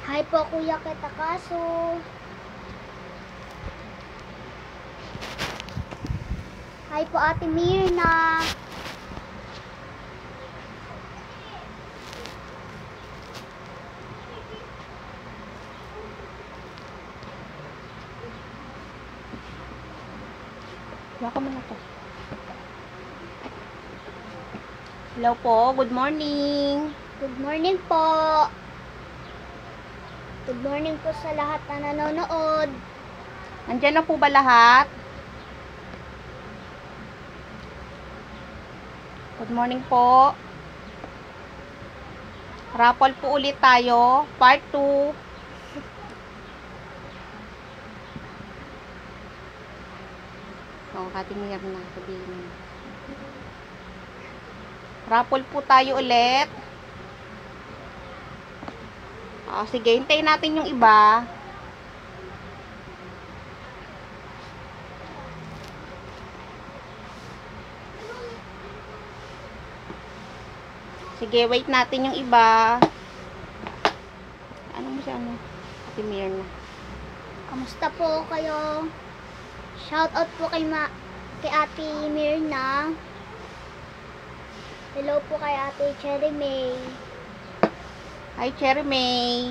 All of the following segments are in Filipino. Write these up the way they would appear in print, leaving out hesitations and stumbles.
Hi po Kuya Kitakaso. Hi po Ate Mirna. Baka mo na to. Hello po, good morning. Good morning po. Good morning po sa lahat na nanonood. Nandyan na po ba lahat? Good morning po. Raffle po ulit tayo. Part 2. Katimir na. Sabihin mo. Raffle po tayo ulit. Sige, hintayin natin yung iba. Sige, wait natin yung iba. Ano mo siya, ano? Katimir na. Kamusta po kayo? Shout out po kay Ate Mirna. Hello po kay Ate Cherry May. Hi, Cherry May.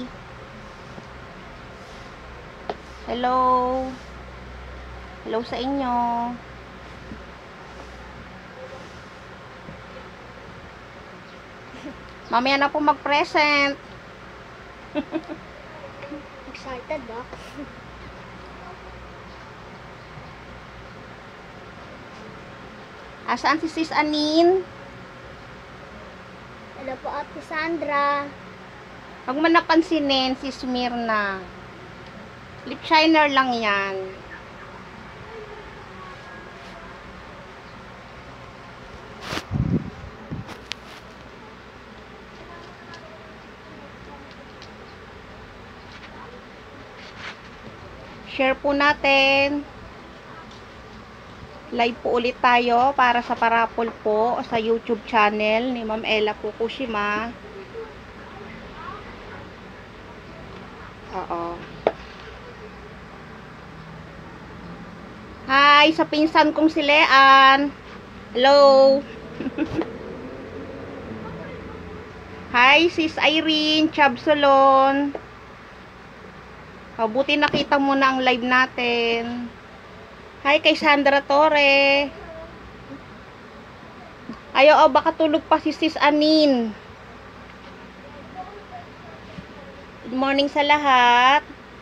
Hello. Hello sa inyo. Mamaya na po mag-present. Excited ba? Asaan si Sis Anin? Hello po Ate Sandra. Huwag mo napansinin, Sis Mirna. Lip shiner lang yan. Share po natin. Live po ulit tayo para sa parapol po sa YouTube channel ni Ma'am Ella Fukushima. Oo. Hi sa pinsan kong si Leanne. Hello. Hi Sis Irene Chabsolon. Buti nakita mo na ang live natin. Hi kay Sandra Torre. Ayo, baka tulog pa si Sis Anin. Good morning sa lahat.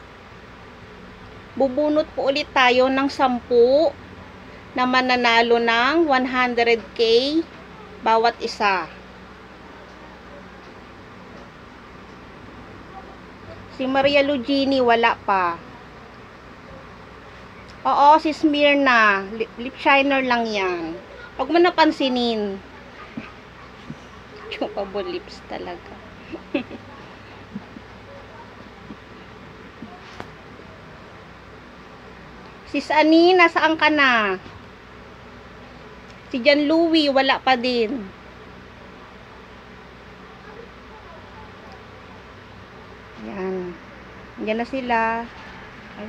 Bubunot po ulit tayo ng 10 na mananalo ng 100k bawat isa. Si Maria Lugini wala pa. Oo, si Smirna. Lip shiner lang yan. Huwag mo napansinin. Chupable lips talaga. Sis Ani, nasaan ka na? Si Jan Louie, wala pa din. Yan. Yan na sila. Ay.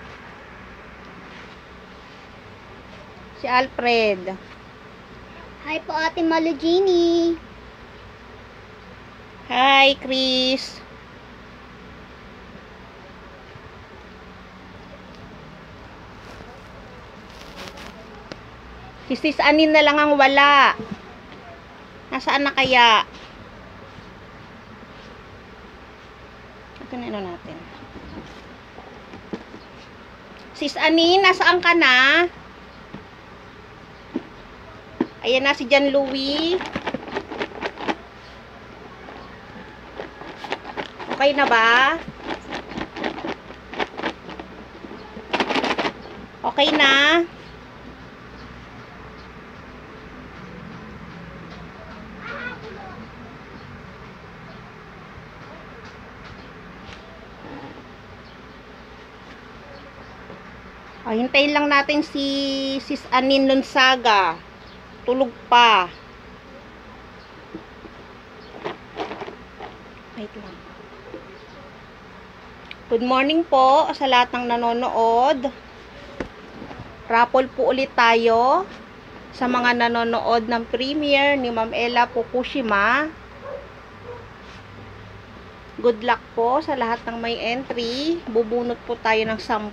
Si Alfred. Hi po Ate Malugini. Hi, Chris. Si Sis Anin na lang ang wala. Nasaan na kaya? Ito na ano natin. Sis Anin, nasaan ka na? Ayan na si Jan Louie. Okay na ba? Okay na? Hintayin lang natin si Sis Anin Lunsaga. Tulog pa. Wait lang. Good morning po sa lahat ng nanonood. Raffle po ulit tayo sa mga nanonood ng premiere ni Ma'am Ella Fukushima. Good luck po sa lahat ng may entry. Bubunot po tayo ng 10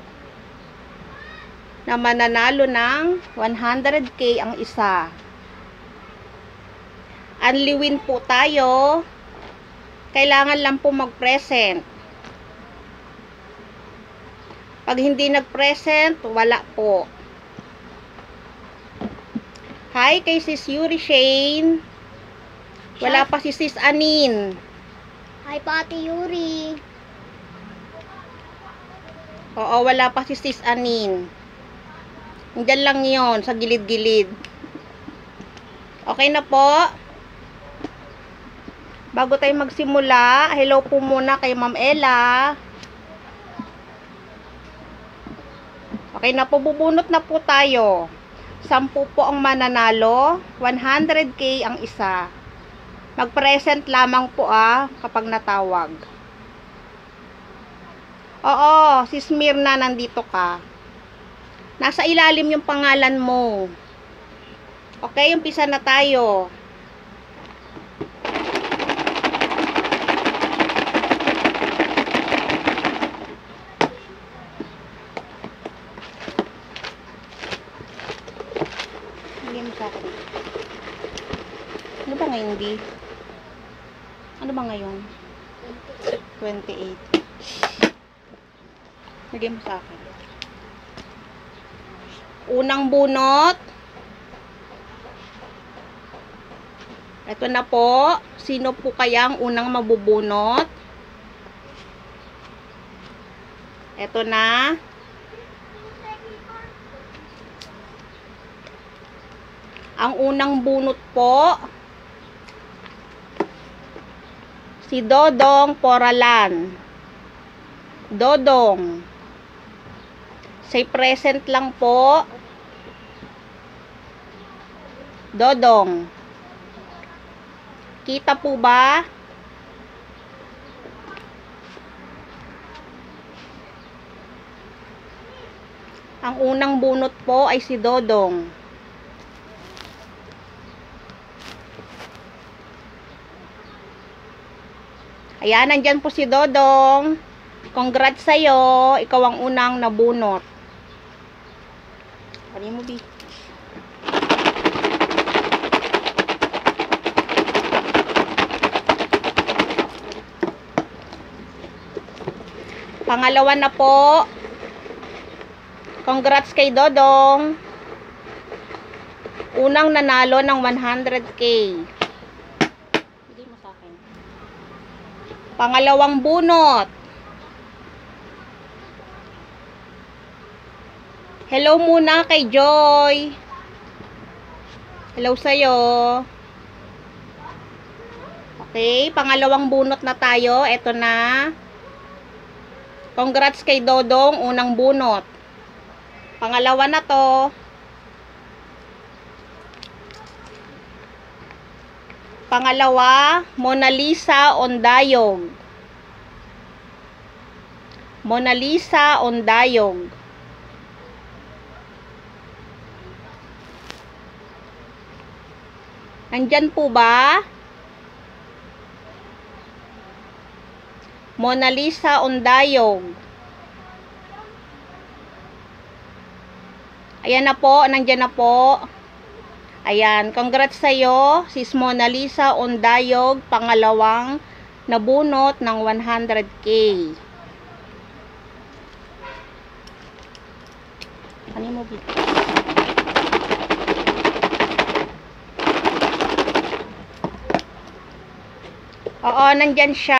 na mananalo ng 100k ang isa. Only win po tayo. Kailangan lang po mag-present. Pag hindi nag-present, wala po. Hi kay Sis Yuri Shane. Wala pa si Sis Anin. Hi po Ate Yuri. Oo, wala pa si Sis Anin. Diyan lang yon sa gilid-gilid. Okay na po. Bago tayo magsimula, hello po muna kay Ma'am Ella. Okay na po, bubunot na po tayo. 10 po ang mananalo, 100k ang isa. Mag-present lamang po kapag natawag. Oo, si Smirna nandito ka. Nasa ilalim yung pangalan mo. Okay, umpisa na tayo. Ano ba ngayon, di? Ano ba ngayon? 28. Lagyan mo sa akin. Unang bunot. Ito na po. Sino po kaya ang unang mabubunot? Ito na. Ang unang bunot po, si Dodong Poralan. Dodong. Say present lang po. Dodong. Kita po ba? Ang unang bunot po ay si Dodong. Ayan, nandyan po si Dodong. Congrats sa'yo. Ikaw ang unang nabunot. Ano mo, B? Pangalawa na po. Congrats kay Dodong. Unang nanalo ng 100k. Bigay mo sa akin. Pangalawang bunot. Hello muna kay Joy. Hello sa'yo. Okay, pangalawang bunot na tayo. Ito na. Congrats kay Dodong, unang bunot. Pangalawa na to. Pangalawa, Mona Lisa Ondayog. Mona Lisa Ondayog. Nandyan po ba? Mona Lisa Ondayog. Ayan na po, nandyan na po. Ayan, congrats sa'yo, Sis Mona Lisa Ondayog, pangalawang nabunot ng 100k. Ano mo, Bito? Oo, nandyan siya.